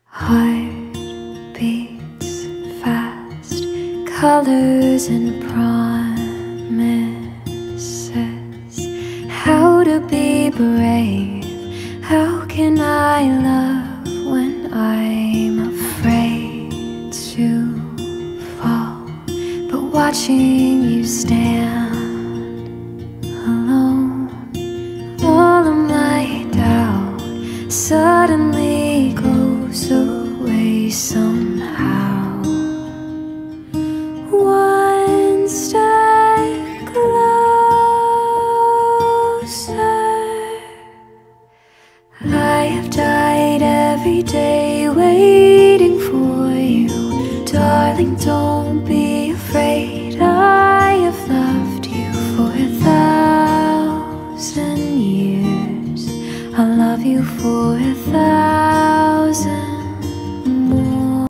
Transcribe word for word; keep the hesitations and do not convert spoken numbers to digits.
Heart beats fast, colors and promises. How to be brave, how can I love when I'm afraid to fall? But watching you stand alone, all of my doubt suddenly goes away somehow. One step closer. I have died every day waiting for you, darling. Don't